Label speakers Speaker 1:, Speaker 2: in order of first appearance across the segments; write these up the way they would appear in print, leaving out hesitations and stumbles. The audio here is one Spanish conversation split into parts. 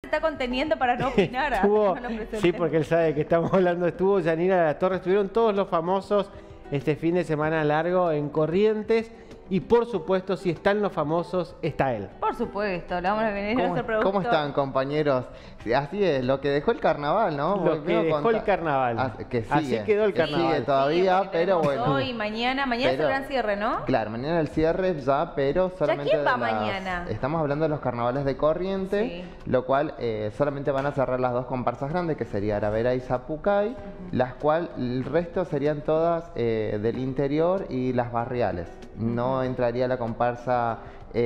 Speaker 1: está conteniendo para no opinar.
Speaker 2: Estuvo,
Speaker 1: no lo presente.
Speaker 2: sí, porque él sabe de qué estamos hablando. Estuvo Janina de la Torre, estuvieron todos los famosos este fin de semana largo en Corrientes. Y por supuesto, si están los famosos, está él.
Speaker 1: Por supuesto, le vamos a venir a nuestro productor.
Speaker 3: ¿Cómo están, compañeros? Así es, lo que dejó el carnaval, ¿no?
Speaker 2: Lo que dejó el carnaval.
Speaker 3: Que sigue,
Speaker 2: así quedó el
Speaker 3: que
Speaker 2: carnaval.
Speaker 3: sigue todavía,
Speaker 1: Sí,
Speaker 3: pero bueno.
Speaker 1: Hoy, mañana es el gran cierre, ¿no?
Speaker 3: Claro, mañana el cierre ya, pero solamente
Speaker 1: quién va mañana?
Speaker 3: Estamos hablando de los carnavales de Corrientes,
Speaker 1: Sí.
Speaker 3: lo cual solamente van a cerrar las dos comparsas grandes, que sería Aravera y Zapucay, las cuales el resto serían todas del interior y las barriales. No entraría la comparsa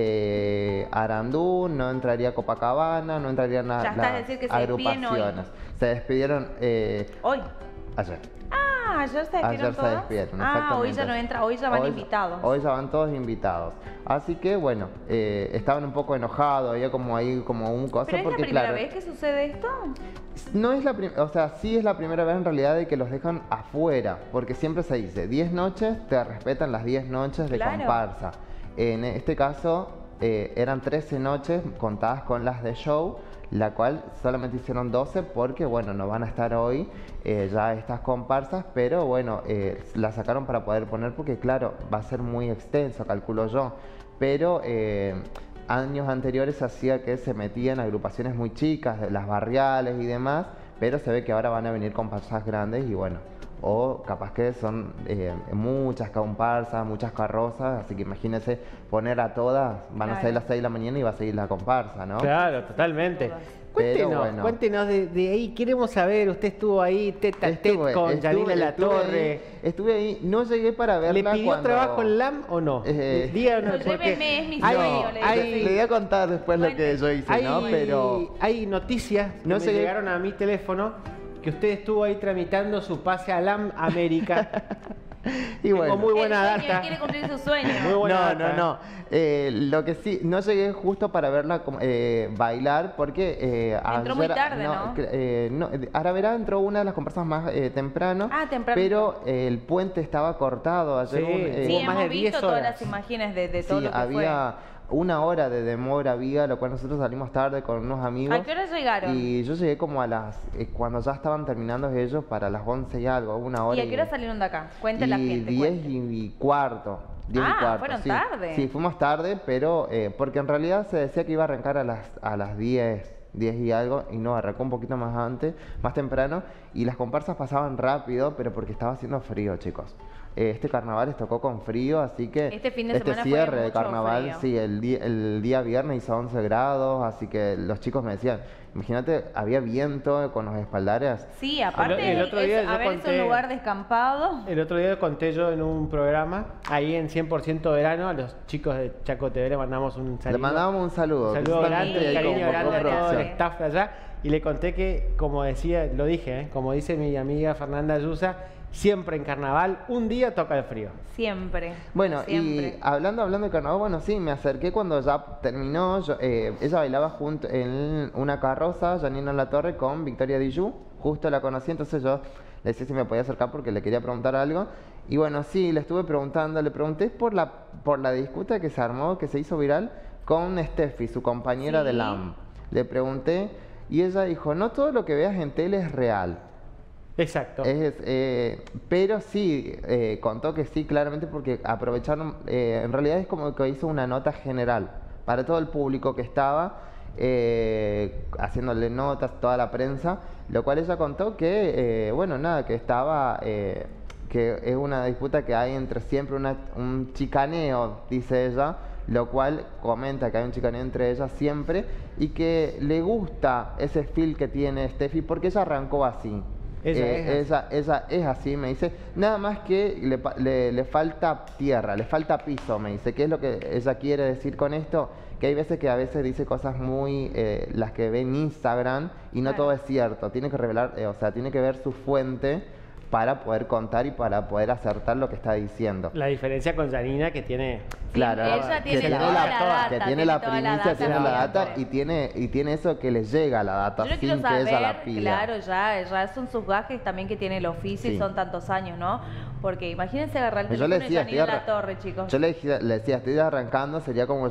Speaker 3: Arandú, no entraría Copacabana, no entrarían
Speaker 1: Ya está, es decir, que se despiden hoy.
Speaker 3: agrupaciones. Se despidieron
Speaker 1: Hoy.
Speaker 3: ayer.
Speaker 1: Ayer se despidieron
Speaker 3: Ayer se
Speaker 1: todas.
Speaker 3: despidieron,
Speaker 1: hoy ya
Speaker 3: exactamente.
Speaker 1: no entra, hoy ya van invitados.
Speaker 3: Hoy ya van todos invitados. Así que bueno, estaban un poco enojados, había como ahí como un cosa.
Speaker 1: ¿Pero es
Speaker 3: porque,
Speaker 1: la primera
Speaker 3: claro,
Speaker 1: vez que sucede esto?
Speaker 3: no es la primera, o sea, sí es la primera vez en realidad de que los dejan afuera, porque siempre se dice, 10 noches, te respetan las 10 noches de
Speaker 1: Claro.
Speaker 3: comparsa. En este caso eran 13 noches contadas con las de show, la cual solamente hicieron 12 porque, bueno, no van a estar hoy ya estas comparsas, pero bueno, la sacaron para poder poner porque, claro, va a ser muy extenso, calculo yo, pero años anteriores se hacía que se metían agrupaciones muy chicas, de las barriales y demás, pero se ve que ahora van a venir comparsas grandes y bueno, o capaz que son muchas comparsas, muchas carrozas, así que imagínense poner a todas, van a ser las 6 de la mañana y va a seguir la comparsa, ¿no?
Speaker 2: Claro, totalmente.
Speaker 3: Pero
Speaker 2: Cuéntenos,
Speaker 3: bueno.
Speaker 2: cuéntenos de ahí, queremos saber, usted estuvo ahí tete a tete con Janina La Torre.
Speaker 3: Estuve ahí, no llegué para verla.
Speaker 2: ¿Le pidió
Speaker 3: cuando...
Speaker 2: trabajo en LAM o no?
Speaker 3: No,
Speaker 1: lléveme, es mi
Speaker 2: hay-
Speaker 1: sueño,
Speaker 3: Le voy a contar después lo que yo hice, ¿no? Pero
Speaker 2: hay noticias que
Speaker 3: No
Speaker 2: me
Speaker 3: llegué-
Speaker 2: llegaron a mi teléfono que usted estuvo ahí tramitando su pase a LAM América.
Speaker 3: y
Speaker 2: Tengo
Speaker 3: bueno.
Speaker 2: muy buena
Speaker 1: Él
Speaker 2: data.
Speaker 1: quiere cumplir su sueño.
Speaker 2: Muy buena data.
Speaker 3: No. Lo que sí, no llegué justo para verla bailar porque
Speaker 1: Entró muy tarde, ¿no?
Speaker 3: Aravera entró una de las comparsas más temprano,
Speaker 1: temprano.
Speaker 3: pero el puente estaba cortado. Ayer
Speaker 2: Sí,
Speaker 1: Sí,
Speaker 2: Hubo más
Speaker 1: hemos
Speaker 2: de 10
Speaker 1: visto todas
Speaker 2: horas.
Speaker 1: las imágenes de todo
Speaker 3: sí,
Speaker 1: lo que
Speaker 3: había una hora de demora, había, lo cual nosotros salimos tarde con unos
Speaker 1: fue.
Speaker 3: amigos.
Speaker 1: ¿A qué hora llegaron?
Speaker 3: Y yo llegué como a las, cuando ya estaban terminando ellos, para las 11 y algo, una hora.
Speaker 1: ¿Y a qué hora salieron de acá? Cuente la gente.
Speaker 3: 10
Speaker 1: cuente.
Speaker 3: y cuarto. 10 y cuarto,
Speaker 1: fueron
Speaker 3: sí.
Speaker 1: tarde.
Speaker 3: Sí, fuimos tarde, pero porque en realidad se decía que iba a arrancar a las 10 y algo, y no, arrancó un poquito más antes, más temprano, y las comparsas pasaban rápido, pero porque estaba haciendo frío, chicos. Este carnaval les tocó con frío, así que
Speaker 1: Este fin de semana fue
Speaker 3: cierre de
Speaker 1: mucho
Speaker 3: carnaval,
Speaker 1: frío.
Speaker 3: sí, el día viernes hizo 11 grados, así que los chicos me decían, imagínate, había viento con los espaldares.
Speaker 1: Sí, aparte,
Speaker 2: El otro día
Speaker 1: es,
Speaker 2: yo
Speaker 1: a ver, es
Speaker 2: conté-
Speaker 1: un lugar descampado.
Speaker 2: El otro día conté yo en un programa, ahí en 100% verano, a los chicos de Chaco TV le mandamos un saludo.
Speaker 3: Le mandábamos un saludo.
Speaker 2: Un saludo
Speaker 3: principalmente
Speaker 2: grande, un
Speaker 3: ahí
Speaker 2: cariño
Speaker 3: con
Speaker 2: grande a todo el
Speaker 3: producción.
Speaker 2: staff de allá. Y le conté que, como decía, lo dije, como dice mi amiga Fernanda Ayusa, siempre en carnaval, un día toca el frío.
Speaker 1: Siempre.
Speaker 3: Bueno,
Speaker 1: siempre.
Speaker 3: y hablando de carnaval, bueno, sí, me acerqué cuando ya terminó. Ella bailaba junto en una carroza, Janina La Torre, con Victoria Dijú. Justo la conocí, entonces yo le decía si me podía acercar porque le quería preguntar algo. Y bueno, sí, le estuve preguntando, le pregunté por la disputa que se armó, que se hizo viral con Steffi, su compañera
Speaker 1: Sí.
Speaker 3: de LAM. Le pregunté y ella dijo, no todo lo que veas en tele es real.
Speaker 2: Exacto.
Speaker 3: Pero sí, contó que sí, claramente, porque aprovecharon, en realidad es como que hizo una nota general para todo el público que estaba, haciéndole notas, toda la prensa, lo cual ella contó que, bueno, nada, que estaba, que es una disputa que hay entre siempre, un chicaneo, dice ella, lo cual comenta que hay un chicaneo entre ellas siempre y que le gusta ese feel que tiene Steffi porque ella arrancó así. Ella es así, me dice, nada más que le falta tierra, le falta piso, me dice. ¿Qué es lo que ella quiere decir con esto? Que hay veces que a veces dice cosas muy, las que ve en Instagram y no
Speaker 1: Claro.
Speaker 3: todo es cierto. Tiene que revelar, o sea, tiene que ver su fuente para poder contar y para poder acertar lo que está diciendo.
Speaker 2: La diferencia con Janina que tiene...
Speaker 3: Claro,
Speaker 1: ella
Speaker 3: que
Speaker 1: tiene
Speaker 3: tiene
Speaker 1: toda
Speaker 3: la,
Speaker 1: la data,
Speaker 3: que tiene
Speaker 1: tiene
Speaker 3: la
Speaker 1: toda la
Speaker 3: primicia,
Speaker 1: data
Speaker 3: tiene la data
Speaker 1: siempre.
Speaker 3: y tiene eso que le llega la data
Speaker 1: Yo no
Speaker 3: sin
Speaker 1: quiero
Speaker 3: que
Speaker 1: saber,
Speaker 3: ella la pida.
Speaker 1: claro, ya son sus gajes también que tiene el oficio y
Speaker 3: Sí.
Speaker 1: son tantos años, ¿no? Porque imagínense agarrar el
Speaker 3: Yo le
Speaker 1: teléfono y
Speaker 3: decía,
Speaker 1: Janina
Speaker 3: estoy
Speaker 1: La Torre, chicos.
Speaker 3: Yo le decía, estoy arrancando, sería como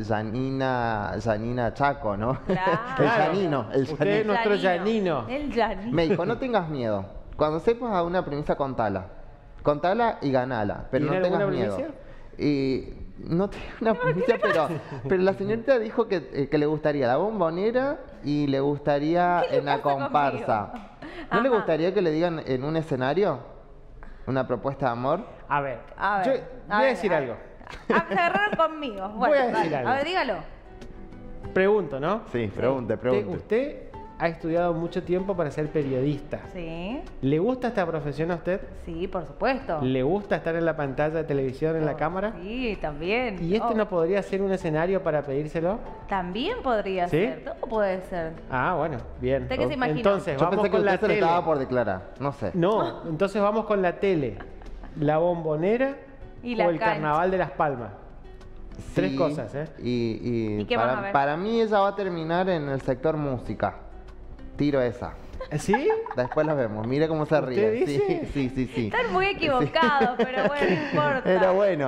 Speaker 3: Janina Chaco, ¿no?
Speaker 1: Claro.
Speaker 3: El Janino, el
Speaker 2: Usted
Speaker 3: Janino.
Speaker 2: es nuestro Janino.
Speaker 1: El Janino.
Speaker 3: Me dijo, no tengas miedo. Cuando sepas a una premisa, contala. Contala y ganala, pero no
Speaker 2: ¿Tiene
Speaker 3: tengas
Speaker 2: alguna
Speaker 3: miedo.
Speaker 2: primicia?
Speaker 3: Y no tengo una primicia, pero la señorita dijo que le gustaría la bombonera y le gustaría
Speaker 1: ¿Qué le
Speaker 3: en la
Speaker 1: pasa
Speaker 3: comparsa.
Speaker 1: conmigo?
Speaker 3: ¿No le
Speaker 1: Ajá.
Speaker 3: gustaría que le digan en un escenario una propuesta de amor?
Speaker 2: A ver,
Speaker 1: A ver,
Speaker 2: yo voy a decir algo.
Speaker 1: Agarraron conmigo.
Speaker 2: Voy
Speaker 1: Bueno,
Speaker 2: a decir
Speaker 1: dale.
Speaker 2: algo.
Speaker 1: A ver, dígalo.
Speaker 2: Pregunto, ¿no?
Speaker 3: Sí, pregunte.
Speaker 2: Usted ha estudiado mucho tiempo para ser periodista.
Speaker 1: Sí,
Speaker 2: ¿Le gusta esta profesión a usted?
Speaker 1: sí, por supuesto.
Speaker 2: ¿Le gusta estar en la pantalla de televisión, en la
Speaker 1: Oh,
Speaker 2: cámara?
Speaker 1: Sí, también.
Speaker 2: ¿Y este
Speaker 1: Oh,
Speaker 2: no podría ser un escenario para pedírselo?
Speaker 1: También podría
Speaker 2: ¿Sí?
Speaker 1: ser. Todo puede ser.
Speaker 2: Ah, bueno, bien.
Speaker 1: ¿Usted qué se imaginó?
Speaker 2: Entonces,
Speaker 3: Yo
Speaker 2: vamos
Speaker 3: pensé que
Speaker 2: con la
Speaker 3: usted se le
Speaker 2: tele.
Speaker 3: estaba por declarar, no sé.
Speaker 2: No, entonces vamos con la tele. La bombonera
Speaker 1: Y la
Speaker 2: o el
Speaker 1: cancha.
Speaker 2: carnaval de Las Palmas. Tres
Speaker 3: Sí,
Speaker 2: cosas, ¿eh?
Speaker 3: Y
Speaker 1: ¿Y qué van a ver?
Speaker 3: para mí ella va a terminar en el sector música. Tiro esa.
Speaker 2: ¿Sí?
Speaker 3: Después la vemos. Mire cómo se
Speaker 2: ¿Usted
Speaker 3: ríe.
Speaker 2: dice?
Speaker 3: Sí.
Speaker 1: Están muy equivocados, pero bueno, no importa.
Speaker 3: Pero bueno,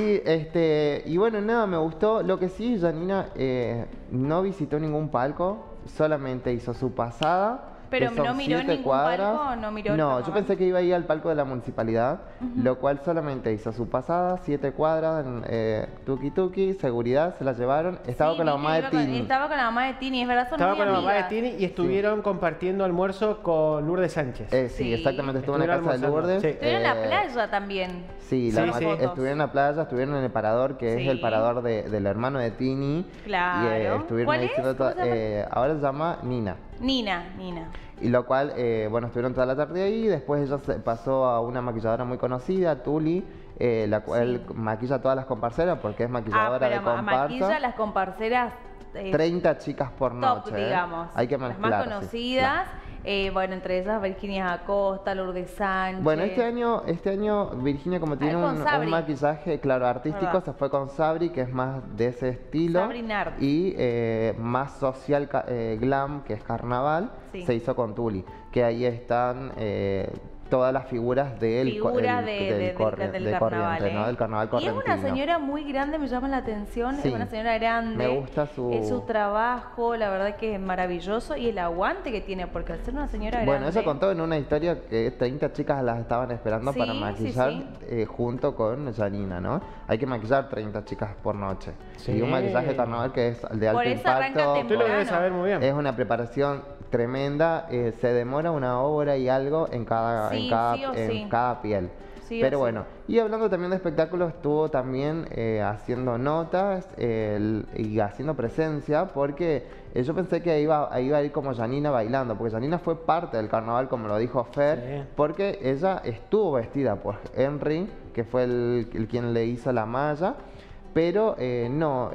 Speaker 3: y bueno, nada, me gustó. Lo que sí, Janina no visitó ningún palco, solamente hizo su pasada.
Speaker 1: Pero
Speaker 3: que son
Speaker 1: no miró
Speaker 3: 7
Speaker 1: ningún
Speaker 3: cuadras.
Speaker 1: palco, no miró el
Speaker 3: No, yo
Speaker 1: carnaval.
Speaker 3: pensé que iba a ir al palco de la municipalidad, lo cual solamente hizo su pasada, 7 cuadras, tuki tuki, seguridad, se la llevaron. Estaba
Speaker 1: Sí,
Speaker 3: con la
Speaker 1: vi que
Speaker 3: mamá de
Speaker 1: iba con-
Speaker 3: Tini.
Speaker 1: Estaba con la mamá de Tini, es verdad, son
Speaker 2: Estaba
Speaker 1: muy
Speaker 2: con la mamá de
Speaker 1: amigas.
Speaker 2: Tini y estuvieron compartiendo almuerzo con Lourdes Sánchez.
Speaker 3: Sí,
Speaker 1: Sí.
Speaker 3: exactamente, estuvo en la
Speaker 2: Estuvieron
Speaker 3: casa de
Speaker 2: almorzando,
Speaker 3: Lourdes.
Speaker 2: sí.
Speaker 1: Estuvieron en la
Speaker 3: eh,
Speaker 1: playa también.
Speaker 3: Sí,
Speaker 2: Sí, sí.
Speaker 3: estuvieron en la playa, estuvieron en el parador, que
Speaker 1: Sí.
Speaker 3: es el parador del hermano de Tini.
Speaker 1: Claro.
Speaker 3: Y estuvieron
Speaker 1: ¿Cuál
Speaker 3: ahí
Speaker 1: es?
Speaker 3: haciendo
Speaker 1: ¿Cómo se llama?
Speaker 3: ahora se llama Nina.
Speaker 1: Nina.
Speaker 3: Y lo cual, bueno, estuvieron toda la tarde ahí. Después ella se pasó a una maquilladora muy conocida, Tuli, la cual maquilla a todas las comparseras porque es maquilladora de
Speaker 1: pero
Speaker 3: comparsa.
Speaker 1: maquilla las comparseras
Speaker 3: 30 chicas por
Speaker 1: top,
Speaker 3: noche.
Speaker 1: digamos.
Speaker 3: Hay que
Speaker 1: las
Speaker 3: mezclar.
Speaker 1: más
Speaker 3: sí,
Speaker 1: conocidas.
Speaker 3: claro.
Speaker 1: Bueno, entre esas Virginia Acosta, Lourdes Sánchez.
Speaker 3: Bueno, este año Virginia, como tiene
Speaker 1: con
Speaker 3: un
Speaker 1: Sabri.
Speaker 3: maquillaje, claro, artístico,
Speaker 1: ¿Verdad?
Speaker 3: se fue con Sabri, que es más de ese estilo.
Speaker 1: Sabri Nard.
Speaker 3: Y más social glam, que es carnaval,
Speaker 1: Sí.
Speaker 3: se hizo con Tuli. Que ahí están todas las figuras del
Speaker 1: Figuras del
Speaker 3: corriente,
Speaker 1: carnaval,
Speaker 3: ¿no? Del carnaval
Speaker 1: Y es
Speaker 3: correntino.
Speaker 1: una señora muy grande, me llama la atención,
Speaker 3: Sí.
Speaker 1: es una señora grande.
Speaker 3: Me gusta
Speaker 1: su trabajo, la verdad que es maravilloso y el aguante que tiene, porque al ser una señora grande...
Speaker 3: Bueno, ella contó en una historia que 30 chicas las estaban esperando
Speaker 1: Sí,
Speaker 3: para
Speaker 1: sí,
Speaker 3: maquillar
Speaker 1: sí.
Speaker 3: junto con Janina, ¿no? Hay que maquillar 30 chicas por noche.
Speaker 2: Sí.
Speaker 3: Y un maquillaje de carnaval que es de alto
Speaker 1: Por eso arranca
Speaker 3: impacto.
Speaker 2: Usted lo debe
Speaker 1: temprano.
Speaker 2: saber muy bien.
Speaker 3: Es una preparación tremenda, se demora 1 hora y algo en cada,
Speaker 1: Sí, sí o sí.
Speaker 3: cada piel.
Speaker 1: Sí o
Speaker 3: Pero
Speaker 1: sí.
Speaker 3: bueno, y hablando también de espectáculos, estuvo también haciendo notas y haciendo presencia, porque yo pensé que iba a ir como Janina bailando, porque Janina fue parte del carnaval, como lo dijo Fer,
Speaker 2: Sí.
Speaker 3: porque ella estuvo vestida por Henry, que fue el quien le hizo la malla. Pero no,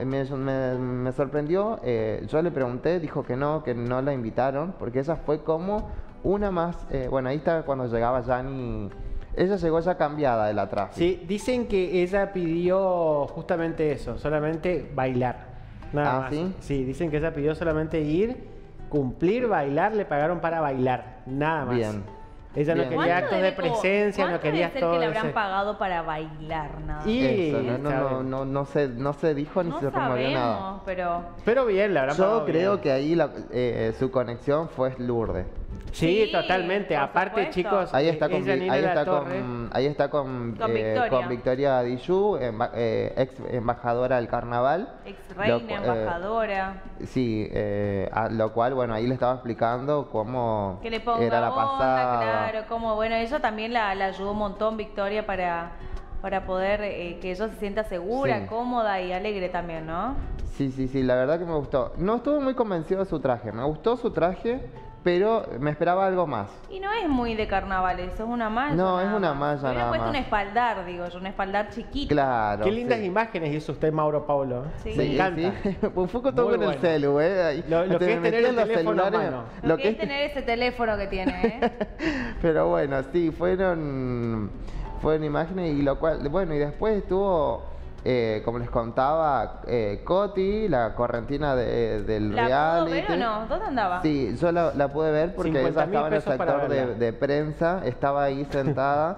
Speaker 3: me sorprendió, yo le pregunté, dijo que no la invitaron, porque ella fue como una más, bueno, ahí está cuando llegaba Jani, ella llegó ya cambiada de la tráfico.
Speaker 2: Sí, dicen que ella pidió justamente eso, solamente bailar. Nada
Speaker 3: ¿Ah,
Speaker 2: más.
Speaker 3: sí?
Speaker 2: Sí, dicen que ella pidió solamente ir, cumplir, bailar, le pagaron para bailar. Nada más.
Speaker 3: Bien.
Speaker 2: Ella no
Speaker 3: Bien.
Speaker 2: quería actos de presencia, no quería
Speaker 1: ser
Speaker 2: todo
Speaker 1: que le habrán
Speaker 2: ese-
Speaker 1: pagado para bailar nada?
Speaker 2: Y-
Speaker 3: Eso,
Speaker 2: sabe.
Speaker 3: no se dijo ni
Speaker 1: no
Speaker 3: se removió nada.
Speaker 1: sabemos, pero...
Speaker 2: Pero bien, la habrán
Speaker 3: Yo
Speaker 2: pagado
Speaker 3: creo
Speaker 2: bien.
Speaker 3: que ahí su conexión fue Lourdes.
Speaker 2: Sí,
Speaker 1: Sí,
Speaker 2: totalmente.
Speaker 1: por
Speaker 2: Aparte,
Speaker 1: supuesto.
Speaker 2: chicos,
Speaker 3: Ahí está con,
Speaker 2: ella, Nina
Speaker 3: ahí
Speaker 2: La
Speaker 3: está
Speaker 2: Torre.
Speaker 3: ahí está con
Speaker 1: Victoria.
Speaker 3: con Victoria Dijú, ex embajadora del carnaval.
Speaker 1: Ex
Speaker 3: Lo
Speaker 1: reina,
Speaker 3: cu-
Speaker 1: embajadora.
Speaker 3: Sí, a lo cual, bueno, ahí le estaba explicando cómo
Speaker 1: Que le ponga
Speaker 3: era la
Speaker 1: onda,
Speaker 3: pasada.
Speaker 1: claro, como bueno, ella también la ayudó un montón, Victoria, para poder que ella se sienta segura,
Speaker 3: Sí.
Speaker 1: cómoda y alegre también, ¿no?
Speaker 3: Sí, la verdad que me gustó. No estuve muy convencido de su traje, me gustó su traje, pero me esperaba algo más.
Speaker 1: Y no es muy de carnaval eso, es una malla.
Speaker 3: No, es
Speaker 1: nada
Speaker 3: una
Speaker 1: más.
Speaker 3: malla
Speaker 1: Me hubiera
Speaker 3: nada
Speaker 1: puesto
Speaker 3: más.
Speaker 1: un espaldar, digo yo, un espaldar chiquito.
Speaker 3: Claro.
Speaker 2: Qué lindas
Speaker 3: sí.
Speaker 2: imágenes hizo usted, Mauro Paulo.
Speaker 1: Sí.
Speaker 2: Me encanta.
Speaker 3: Sí. Un poco todo
Speaker 2: Muy
Speaker 3: con el
Speaker 2: bueno.
Speaker 3: celu, Ahí,
Speaker 2: Lo
Speaker 3: hasta
Speaker 2: que
Speaker 3: me
Speaker 2: es tener
Speaker 3: metí
Speaker 2: el
Speaker 3: en los
Speaker 2: teléfono a
Speaker 3: celulares,
Speaker 2: mano.
Speaker 1: Lo que es tener ese teléfono que tiene, ¿eh?
Speaker 3: Pero bueno, sí, fueron imágenes y lo cual, bueno, y después estuvo, como les contaba, Coti, la correntina del
Speaker 1: ¿La pudo
Speaker 3: reality.
Speaker 1: ver o no? ¿Dónde andaba?
Speaker 3: Sí, yo la pude ver porque
Speaker 2: 50.000
Speaker 3: ella estaba en el
Speaker 2: pesos para
Speaker 3: sector
Speaker 2: verla.
Speaker 3: de prensa, estaba ahí sentada.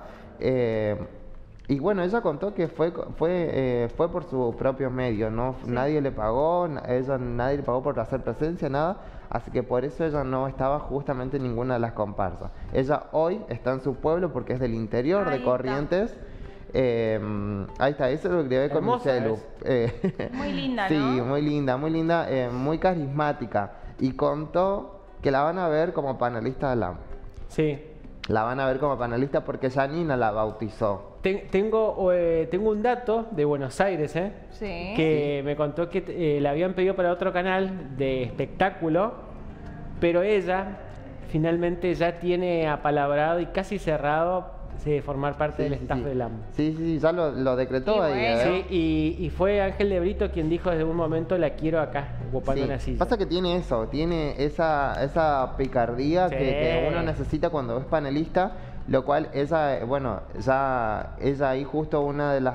Speaker 3: Y bueno, ella contó que fue por sus propios medios, ¿no?
Speaker 1: Sí.
Speaker 3: Nadie le pagó, nadie le pagó por hacer presencia, nada. Así que por eso ella no estaba justamente en ninguna de las comparsas. Ella hoy está en su pueblo porque es del interior
Speaker 1: Ahí
Speaker 3: de
Speaker 1: está.
Speaker 3: Corrientes. Ahí está, eso es lo que grabé con mi
Speaker 2: Hermosa
Speaker 3: celu.
Speaker 1: Muy linda,
Speaker 3: Sí,
Speaker 1: ¿no?
Speaker 3: muy linda, muy carismática. Y contó que la van a ver como panelista de LAM.
Speaker 2: Sí.
Speaker 3: La van a ver como panelista porque Janina la bautizó.
Speaker 2: Tengo un dato de Buenos Aires,
Speaker 1: Sí.
Speaker 2: que me contó que la habían pedido para otro canal de espectáculo, pero ella finalmente ya tiene apalabrado y casi cerrado formar parte del staff de LAM.
Speaker 3: Sí, ya lo decretó
Speaker 1: Qué
Speaker 3: ahí.
Speaker 1: bueno.
Speaker 2: Sí, y fue Ángel de Brito quien dijo desde un momento la quiero acá, ocupando
Speaker 3: Sí.
Speaker 2: una silla.
Speaker 3: Pasa que tiene eso, tiene esa picardía
Speaker 2: Sí.
Speaker 3: que uno necesita cuando es panelista, lo cual ella, bueno, ella ahí justo una de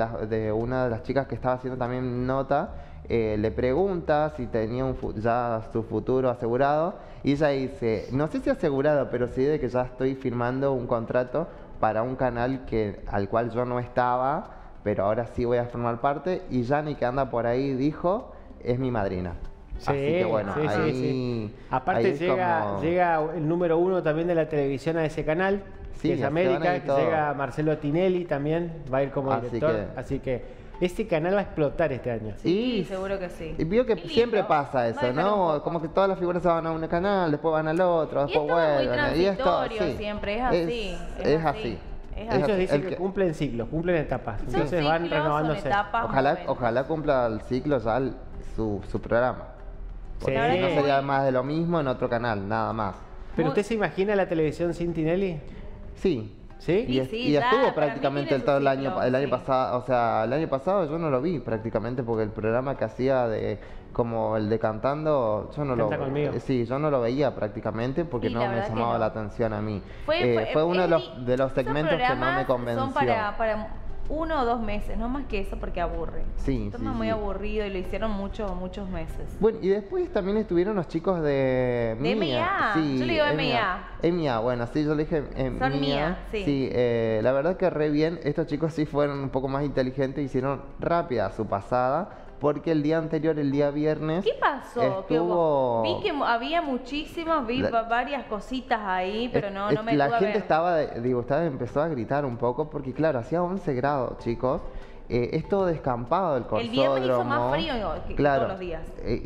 Speaker 3: las chicas que estaba haciendo también nota, le pregunta si tenía ya su futuro asegurado y ella dice, no sé si asegurado, pero sí de que ya estoy firmando un contrato para un canal al cual yo no estaba, pero ahora sí voy a formar parte, y Yanni que anda por ahí dijo, es mi madrina.
Speaker 2: Sí,
Speaker 3: Así que bueno,
Speaker 2: sí, sí,
Speaker 3: ahí,
Speaker 2: sí. Aparte
Speaker 3: ahí es como-
Speaker 2: llega el número 1 también de la televisión a ese canal,
Speaker 3: Sí,
Speaker 2: que es
Speaker 3: se van a
Speaker 2: América,
Speaker 3: ir
Speaker 2: que
Speaker 3: todos.
Speaker 2: llega Marcelo Tinelli también, va a ir como
Speaker 3: Así
Speaker 2: director.
Speaker 3: que-
Speaker 2: Así que ese canal va a explotar este año.
Speaker 1: Sí,
Speaker 3: Y-
Speaker 1: seguro que sí.
Speaker 3: Y vio que
Speaker 1: Qué lindo.
Speaker 3: siempre pasa
Speaker 1: No
Speaker 3: eso,
Speaker 1: dejar un
Speaker 3: ¿no?
Speaker 1: poco.
Speaker 3: Como que todas las figuras se van a un canal, después van al otro,
Speaker 1: Y es
Speaker 3: después
Speaker 1: todo muy
Speaker 3: vuelven. Y esto,
Speaker 1: transitorio
Speaker 3: sí.
Speaker 1: siempre, es así.
Speaker 3: Es así.
Speaker 1: Es
Speaker 2: Ellos
Speaker 1: así.
Speaker 2: dicen
Speaker 3: El
Speaker 2: que
Speaker 3: que-
Speaker 2: cumplen ciclos, cumplen etapas.
Speaker 1: Son
Speaker 2: Entonces van
Speaker 1: ciclos,
Speaker 2: renovándose.
Speaker 1: son etapas.
Speaker 3: Ojalá cumpla el ciclo ya su programa. Porque
Speaker 2: Sí.
Speaker 3: si no sería más de lo mismo en otro canal, nada más.
Speaker 2: ¿Pero
Speaker 1: Muy-
Speaker 2: usted se imagina la televisión sin Tinelli?
Speaker 3: Sí.
Speaker 2: ¿Sí?
Speaker 1: Y sí,
Speaker 3: Y
Speaker 1: ya,
Speaker 3: estuvo
Speaker 1: para mí
Speaker 3: prácticamente
Speaker 1: tiene
Speaker 3: todo
Speaker 1: su
Speaker 3: el año,
Speaker 1: ciclo,
Speaker 3: el año
Speaker 1: sí.
Speaker 3: pasado, o sea, el año pasado yo no lo vi prácticamente porque el programa que hacía como el de cantando, yo no
Speaker 2: Canta conmigo.
Speaker 3: sí, yo no lo veía prácticamente porque
Speaker 1: Sí,
Speaker 3: no
Speaker 1: la
Speaker 3: me
Speaker 1: verdad que
Speaker 3: llamaba
Speaker 1: no.
Speaker 3: la atención a mí.
Speaker 1: Fue
Speaker 3: Fue uno
Speaker 1: es
Speaker 3: de los
Speaker 1: esos
Speaker 3: segmentos que no me
Speaker 1: programas
Speaker 3: convenció.
Speaker 1: Son para 1 o 2 meses, no más que eso porque aburre.
Speaker 3: Sí,
Speaker 1: Un tema
Speaker 3: sí,
Speaker 1: muy
Speaker 3: sí.
Speaker 1: aburrido y lo hicieron muchos meses.
Speaker 3: Bueno, y después también estuvieron los chicos de
Speaker 1: De
Speaker 3: Mía.
Speaker 1: M.I.A.. Yo le digo M.I.A..
Speaker 3: M.I.A., bueno, sí, yo le dije
Speaker 1: Son
Speaker 3: Mía.
Speaker 1: Mía, sí.
Speaker 3: La verdad que re bien. Estos chicos sí fueron un poco más inteligentes, hicieron rápida su pasada, porque el día anterior, el día viernes,
Speaker 1: ¿Qué pasó? ¿Qué
Speaker 3: estuvo...
Speaker 1: hubo? Vi que había muchísimos, vi
Speaker 3: La-
Speaker 1: varias cositas ahí, pero no
Speaker 3: Es-
Speaker 1: me
Speaker 3: la
Speaker 1: pude
Speaker 3: gente
Speaker 1: ver.
Speaker 3: empezó a gritar un poco, porque claro, hacía 11 grados, chicos. Es todo descampado el
Speaker 1: El viernes hizo
Speaker 3: corsódromo.
Speaker 1: más frío que
Speaker 3: Claro,
Speaker 1: todos los días.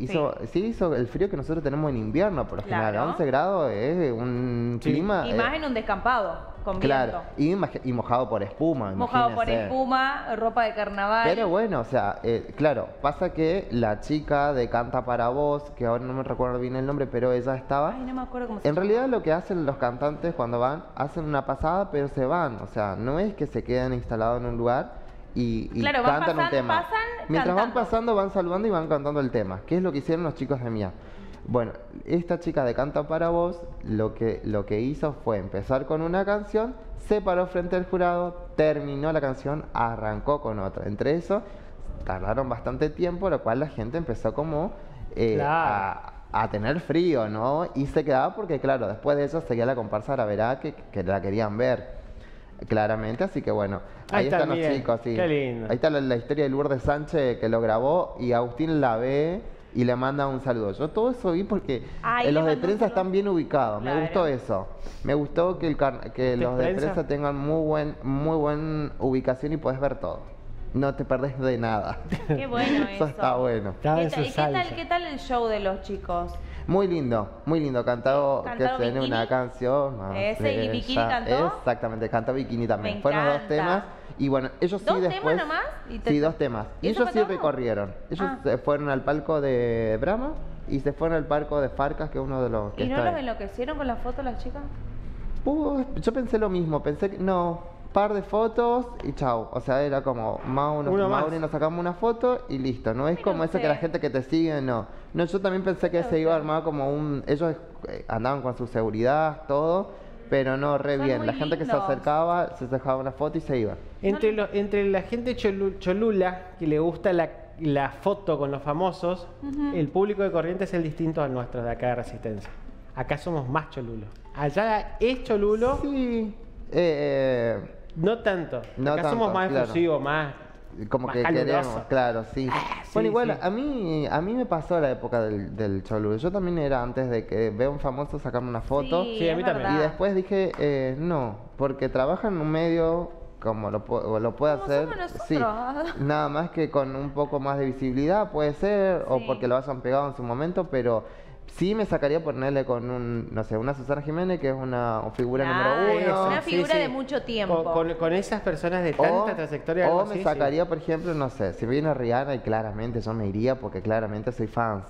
Speaker 3: hizo el frío que nosotros tenemos en invierno, por lo general.
Speaker 1: Claro.
Speaker 3: 11 grados es un
Speaker 2: Sí.
Speaker 3: clima...
Speaker 1: Y más en un descampado, con
Speaker 3: claro,
Speaker 1: viento.
Speaker 3: y mojado por espuma,
Speaker 1: Mojado por
Speaker 3: imagínense.
Speaker 1: espuma, ropa de carnaval.
Speaker 3: Pero bueno, o sea, claro, pasa que la chica de Canta para Vos, que ahora no me recuerdo bien el nombre, pero ella estaba...
Speaker 1: Ay, no me acuerdo cómo se
Speaker 3: En
Speaker 1: llama.
Speaker 3: realidad lo que hacen los cantantes cuando van, hacen una pasada, pero se van. O sea, no es que se queden instalados en un lugar y
Speaker 1: Claro, van
Speaker 3: cantan un
Speaker 1: pasan-
Speaker 3: tema.
Speaker 1: pasan
Speaker 3: Mientras van
Speaker 1: cantando.
Speaker 3: pasando, van saludando y van cantando el tema. ¿Qué es lo que hicieron los chicos de Mía? Bueno, esta chica de Canta para Vos, lo que hizo fue empezar con una canción, se paró frente al jurado, terminó la canción, arrancó con otra. Entre eso, tardaron bastante tiempo, lo cual la gente empezó como
Speaker 2: Claro.
Speaker 3: a tener frío, ¿no? Y se quedaba porque, claro, después de eso seguía la comparsa Graverá que la querían ver, claramente. Así que bueno,
Speaker 2: Ahí
Speaker 3: ahí
Speaker 2: está,
Speaker 3: están los
Speaker 2: Miguel.
Speaker 3: chicos, sí.
Speaker 2: Qué lindo.
Speaker 3: Ahí está la historia de Lourdes Sánchez que lo grabó y Agustín la ve y le manda un saludo. Yo todo eso vi porque
Speaker 1: Ahí
Speaker 3: los
Speaker 1: le
Speaker 3: de
Speaker 1: mandó un
Speaker 3: prensa
Speaker 1: saludo.
Speaker 3: están bien ubicados. Me
Speaker 1: Claro.
Speaker 3: gustó eso. Me gustó que, que los de
Speaker 2: prensa?
Speaker 3: prensa tengan muy buen ubicación y puedes ver todo. No te perdés de nada.
Speaker 1: Qué bueno
Speaker 3: Eso está bueno.
Speaker 2: Estaba en su salsa.
Speaker 1: ¿Qué tal el show de los chicos?
Speaker 3: Muy lindo, cantado que
Speaker 1: ¿Cantaron
Speaker 3: tiene una
Speaker 1: Bikini?
Speaker 3: canción. no
Speaker 1: Ese, ¿y
Speaker 3: sé,
Speaker 1: Bikini
Speaker 3: ya-
Speaker 1: cantó?
Speaker 3: Exactamente, cantó Bikini también.
Speaker 1: Me
Speaker 3: Fueron 2
Speaker 1: encanta.
Speaker 3: temas y bueno, ellos sí
Speaker 1: ¿Dos temas
Speaker 3: después...
Speaker 1: nomás?
Speaker 3: Sí, 2 temas. Y
Speaker 1: ¿Eso
Speaker 3: ellos
Speaker 1: fue
Speaker 3: sí
Speaker 1: todo?
Speaker 3: recorrieron. Ellos
Speaker 1: Ah.
Speaker 3: se fueron al palco de Brahma y se fueron al parco de Farcas, que es uno de los que
Speaker 1: ¿Y no
Speaker 3: está
Speaker 1: los
Speaker 3: ahí.
Speaker 1: enloquecieron con la foto las chicas?
Speaker 3: Yo pensé lo mismo, pensé que no, par de fotos y chau. O sea, era como
Speaker 2: Uno más.
Speaker 3: Mauro y nos sacamos una foto y listo. No es
Speaker 1: Mire
Speaker 3: como eso que
Speaker 1: usted.
Speaker 3: la gente que te sigue, no. No, yo también pensé que
Speaker 1: Mire
Speaker 3: se iba a
Speaker 1: usted.
Speaker 3: armar como un... Ellos andaban con su seguridad, todo, pero no, re
Speaker 1: Son
Speaker 3: bien.
Speaker 1: muy
Speaker 3: La gente que se
Speaker 1: lindos.
Speaker 3: acercaba, se dejaba una foto y se iba.
Speaker 2: Entre la gente cholula que le gusta la foto con los famosos, el público de Corrientes es el distinto al nuestro de acá de Resistencia. Acá somos más cholulos. Allá es cholulo,
Speaker 3: Sí.
Speaker 2: no tanto.
Speaker 3: No
Speaker 2: Acá
Speaker 3: tanto,
Speaker 2: somos más
Speaker 3: claro.
Speaker 2: efusivos, más
Speaker 3: Como
Speaker 2: más
Speaker 3: que
Speaker 2: caluroso.
Speaker 3: queremos, claro, sí.
Speaker 2: sí,
Speaker 3: Bueno, igual,
Speaker 2: sí.
Speaker 3: a mí me pasó la época del cholulo. Yo también era antes de que vea un famoso sacarme una foto.
Speaker 1: Sí,
Speaker 2: Sí, a
Speaker 1: es
Speaker 2: mí también.
Speaker 1: verdad.
Speaker 3: Y después dije, no, porque trabaja en un medio como lo puede
Speaker 1: Como
Speaker 3: hacer.
Speaker 1: somos nosotros.
Speaker 3: Sí, nada más que con un poco más de visibilidad puede ser, o
Speaker 1: Sí.
Speaker 3: porque lo hayan pegado en su momento, pero sí me sacaría ponerle con no sé, una Susana Jiménez, que es una figura
Speaker 1: Claro,
Speaker 3: número
Speaker 1: es
Speaker 3: uno.
Speaker 1: una figura de mucho tiempo.
Speaker 2: Con esas personas de tanta trayectoria.
Speaker 3: O
Speaker 2: algo
Speaker 3: me
Speaker 2: así, sí.
Speaker 3: sacaría, por ejemplo, no sé, si viene Rihanna y claramente yo me iría porque claramente soy fans.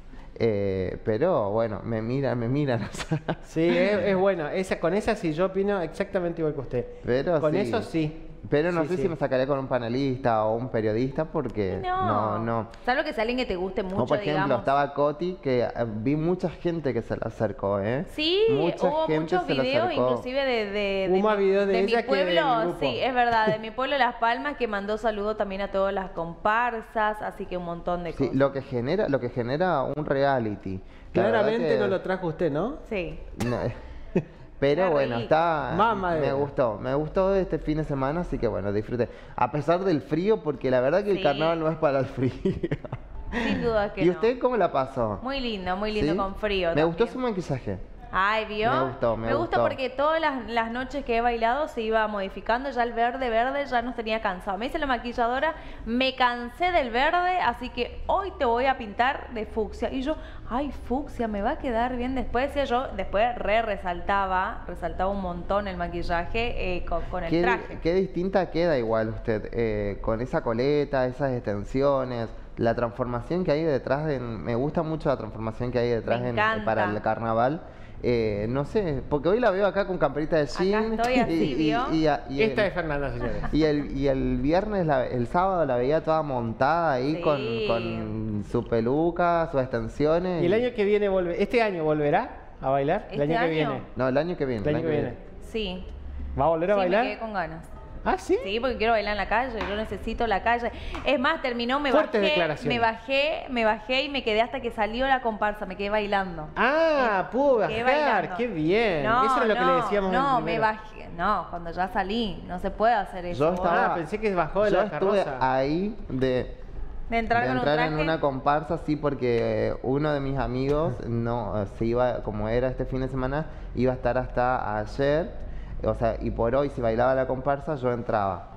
Speaker 3: Pero bueno, me miran. O sea,
Speaker 2: Sí, es bueno. Con esa sí, yo opino exactamente igual que usted.
Speaker 3: pero
Speaker 2: Con
Speaker 3: sí.
Speaker 2: eso sí.
Speaker 3: Pero no
Speaker 2: Sí,
Speaker 3: sé
Speaker 2: sí.
Speaker 3: si me sacaría con un panelista o un periodista porque no.
Speaker 1: Salvo que sea alguien que te guste mucho,
Speaker 3: O por ejemplo,
Speaker 1: digamos.
Speaker 3: estaba Coti, que vi mucha gente que se le acercó, ¿eh?
Speaker 1: Sí,
Speaker 3: Mucha
Speaker 1: hubo
Speaker 3: gente
Speaker 1: muchos
Speaker 3: se le
Speaker 1: videos,
Speaker 3: acercó.
Speaker 1: inclusive de
Speaker 2: Hubo más videos de
Speaker 1: mi
Speaker 2: ella que del
Speaker 1: pueblo,
Speaker 2: grupo.
Speaker 1: sí, es verdad, de mi pueblo Las Palmas, que mandó saludos también a todas las comparsas, así que un montón de
Speaker 3: Sí,
Speaker 1: cosas.
Speaker 3: lo que genera un reality. La verdad
Speaker 2: Claramente
Speaker 3: que-
Speaker 2: no lo trajo usted, ¿no?
Speaker 1: Sí.
Speaker 3: No, pero
Speaker 1: Qué
Speaker 3: bueno,
Speaker 1: rico.
Speaker 2: Mamá
Speaker 3: me
Speaker 2: de-
Speaker 3: gustó este fin de semana, así que bueno, disfruté. A pesar del frío, porque la verdad que el
Speaker 1: Sí.
Speaker 3: carnaval no es para el frío.
Speaker 1: Sin duda que
Speaker 3: ¿Y
Speaker 1: no.
Speaker 3: usted cómo la pasó?
Speaker 1: Muy lindo
Speaker 3: ¿Sí?
Speaker 1: con frío.
Speaker 3: Me gustó
Speaker 1: también.
Speaker 3: su maquillaje.
Speaker 1: Ay, ¿vio?
Speaker 3: Me gustó, me
Speaker 1: gusta
Speaker 3: gustó.
Speaker 1: porque todas las noches que he bailado se iba modificando, ya el verde ya nos tenía cansado. Me dice la maquilladora, me cansé del verde, así que hoy te voy a pintar de fucsia. Y yo, ay, fucsia, me va a quedar bien después. Decía yo, después resaltaba un montón el maquillaje con el traje.
Speaker 3: Qué distinta queda igual usted, con esa coleta, esas extensiones, la transformación que hay detrás me gusta mucho la transformación que hay detrás
Speaker 1: Me encanta.
Speaker 3: para el carnaval. No sé, porque hoy la veo acá con camperita de jean.
Speaker 1: estoy así, ¿vio?
Speaker 2: Esta es Fernanda, señores.
Speaker 3: Y el viernes, el sábado la veía toda montada ahí
Speaker 1: Sí.
Speaker 3: con su peluca, sus extensiones.
Speaker 2: ¿Y el año que viene este año volverá a bailar? El
Speaker 1: ¿Este
Speaker 2: año que
Speaker 1: año?
Speaker 2: viene.
Speaker 3: No, el año que viene.
Speaker 2: El año que viene.
Speaker 1: Sí.
Speaker 2: ¿Va a volver a
Speaker 1: Sí,
Speaker 2: bailar?
Speaker 1: me quedé con ganas.
Speaker 2: Ah, sí.
Speaker 1: Sí, porque quiero bailar en la calle, yo necesito la calle. Es más, terminó,
Speaker 2: Fuertes declaraciones.
Speaker 1: me bajé y me quedé hasta que salió la comparsa, me quedé bailando.
Speaker 2: Ah, pudo
Speaker 1: Quedé
Speaker 2: bajar.
Speaker 1: bailando.
Speaker 2: Qué bien.
Speaker 1: No,
Speaker 2: Eso es lo que le
Speaker 1: no,
Speaker 2: decíamos en el
Speaker 1: No, me
Speaker 2: primero.
Speaker 1: bajé. No, cuando ya salí, no se puede hacer eso.
Speaker 3: Yo
Speaker 1: vos.
Speaker 3: estaba-
Speaker 2: Ah, pensé que bajó de
Speaker 3: Yo
Speaker 2: la
Speaker 3: estuve
Speaker 2: carroza.
Speaker 3: ahí
Speaker 1: De entrar
Speaker 3: de
Speaker 1: con
Speaker 3: entrar
Speaker 1: un
Speaker 3: en
Speaker 1: traje.
Speaker 3: una comparsa, sí, porque uno de mis amigos se iba, como era este fin de semana, iba a estar hasta ayer, o sea, y por hoy si bailaba la comparsa yo entraba.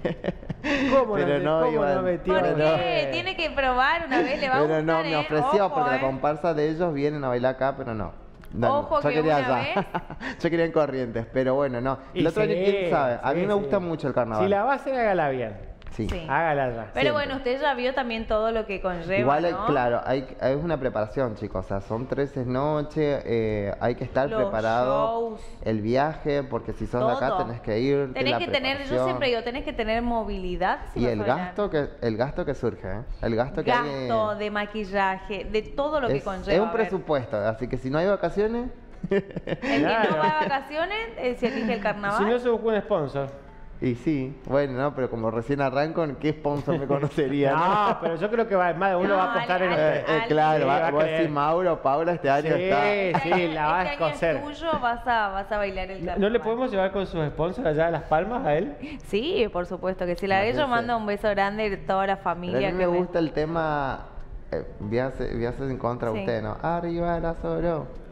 Speaker 2: ¿Cómo
Speaker 3: Pero no,
Speaker 2: cómo
Speaker 3: igual.
Speaker 2: no metió?
Speaker 1: ¿Por
Speaker 3: Pero
Speaker 1: qué?
Speaker 3: no.
Speaker 1: Tiene que probar una vez, le va a
Speaker 3: Pero
Speaker 1: gustar,
Speaker 3: no, me ofreció
Speaker 1: Ojo,
Speaker 3: porque la comparsa de ellos vienen a bailar acá, pero no. No,
Speaker 1: Ojo
Speaker 3: yo
Speaker 1: que
Speaker 3: quería
Speaker 1: una
Speaker 3: allá. yo quería en Corrientes, pero bueno, no.
Speaker 2: Y
Speaker 3: El otro año,
Speaker 2: sí,
Speaker 3: quién sabe. A
Speaker 2: sí,
Speaker 3: mí me
Speaker 2: sí.
Speaker 3: gusta mucho el carnaval.
Speaker 2: Si la va a hacer, hágala bien.
Speaker 3: Sí.
Speaker 1: Sí.
Speaker 2: Hágala ya.
Speaker 1: Pero
Speaker 3: Siempre.
Speaker 1: bueno, usted ya vio también todo lo que conlleva,
Speaker 3: Igual,
Speaker 1: ¿no?
Speaker 3: claro, hay una preparación, chicos. O sea, son 13 noches, hay que estar
Speaker 1: Los
Speaker 3: preparado.
Speaker 1: shows.
Speaker 3: El viaje, porque si sos de acá
Speaker 1: Todo.
Speaker 3: tenés que ir.
Speaker 1: Tenés
Speaker 3: la
Speaker 1: que tener, yo
Speaker 3: preparación.
Speaker 1: siempre digo, tenés que tener movilidad. si
Speaker 3: Y
Speaker 1: vas
Speaker 3: el
Speaker 1: a bailar.
Speaker 3: gasto que surge, ¿eh? El gasto que hay.
Speaker 1: Gasto de maquillaje, de todo lo que conlleva.
Speaker 3: es un
Speaker 1: a ver.
Speaker 3: presupuesto, así que si no hay vacaciones.
Speaker 1: El que
Speaker 2: Claro.
Speaker 1: no va de vacaciones, se elige el carnaval.
Speaker 2: Si no se busca un sponsor.
Speaker 3: Y sí, bueno, no, pero como recién arranco, ¿en qué sponsor me conocería?
Speaker 2: No, pero yo creo que más de uno
Speaker 1: No,
Speaker 2: va a apostar en
Speaker 1: Ale,
Speaker 2: usted.
Speaker 3: Claro,
Speaker 2: Sí, va a
Speaker 3: vos
Speaker 2: creer.
Speaker 3: decís Mauro, Paula, este año
Speaker 2: Sí,
Speaker 3: está.
Speaker 2: sí, la va a
Speaker 1: este año
Speaker 2: escocer.
Speaker 1: es tuyo, vas a bailar el carnaval.
Speaker 2: ¿No le podemos llevar con sus sponsors allá a Las Palmas a él?
Speaker 1: Sí, por supuesto que sí. La
Speaker 3: Imagínese.
Speaker 1: yo mando un beso grande de toda la
Speaker 3: Pero
Speaker 1: familia.
Speaker 3: a mí
Speaker 1: que
Speaker 3: me gusta el tema. Voy a hacer en contra de
Speaker 1: Sí.
Speaker 3: usted, ¿no? Arriba la Soro.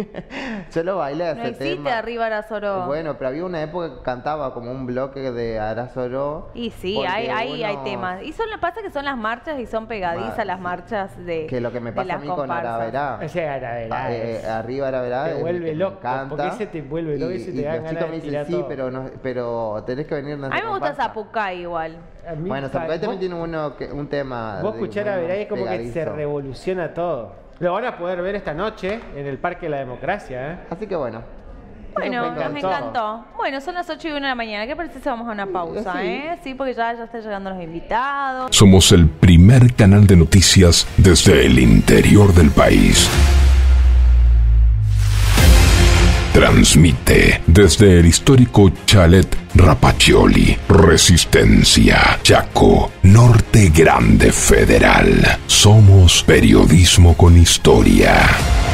Speaker 3: Yo lo bailé
Speaker 1: No
Speaker 3: ese
Speaker 1: existe
Speaker 3: tema.
Speaker 1: arriba Arazoro.
Speaker 3: Bueno, pero había una época que cantaba como un bloque de Arazoro.
Speaker 1: Y sí,
Speaker 3: porque
Speaker 1: hay
Speaker 3: uno-
Speaker 1: temas. Y pasa que son las marchas y son pegadizas
Speaker 3: Bueno,
Speaker 1: las
Speaker 3: sí.
Speaker 1: marchas de
Speaker 3: Que lo que me
Speaker 1: de
Speaker 3: pasa a
Speaker 1: las
Speaker 3: mí con
Speaker 1: comparsas.
Speaker 3: Araverá.
Speaker 2: Ese era,
Speaker 3: Arriba Araverá.
Speaker 2: Te
Speaker 3: es
Speaker 2: vuelve
Speaker 3: que me
Speaker 2: loco,
Speaker 3: encanta.
Speaker 2: porque ese te vuelve loco y se te dan
Speaker 3: los
Speaker 2: ganas
Speaker 3: chicos
Speaker 2: de
Speaker 3: me dicen,
Speaker 2: tirar
Speaker 3: sí,
Speaker 2: todo".
Speaker 3: pero tenés que venir
Speaker 1: A mí me gusta Zapucay igual.
Speaker 2: A mí,
Speaker 3: Bueno, Zapucay
Speaker 2: vos-
Speaker 3: también tiene un tema.
Speaker 2: Vos escuchar a Veray es como que se
Speaker 3: pegadizo.
Speaker 2: revoluciona todo. Lo van a poder ver esta noche en el Parque de la Democracia, ¿eh?
Speaker 3: Así que bueno.
Speaker 1: Bueno,
Speaker 2: Me
Speaker 1: nos encantó. Bueno, son las 8:01 de la mañana. ¿Qué parece si vamos a una pausa,
Speaker 3: Sí.
Speaker 1: Sí, porque ya están llegando los invitados.
Speaker 4: Somos el primer canal de noticias desde el interior del país. Transmite desde el histórico Chalet Rapaccioli, Resistencia, Chaco, Norte Grande Federal. Somos periodismo con historia.